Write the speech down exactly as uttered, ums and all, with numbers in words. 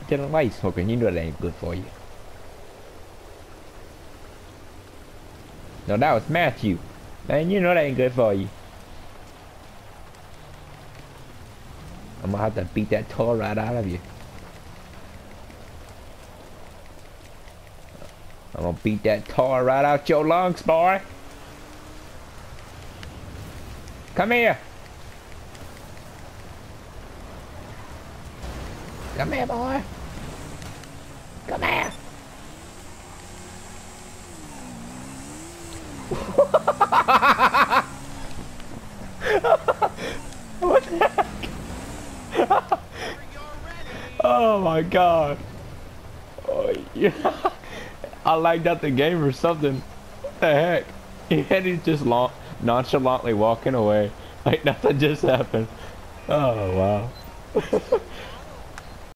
Dylan, why you smoking? You know that ain't good for you. No, that was Matthew. Man, you know that ain't good for you. I'm gonna have to beat that tar right out of you. I'm gonna beat that tar right out your lungs, boy. Come here. Come here, boy. Come here. What the heck? Oh my god. Oh, yeah. I lagged out the game or something. What the heck? And he's just long, nonchalantly walking away like nothing just happened. Oh wow.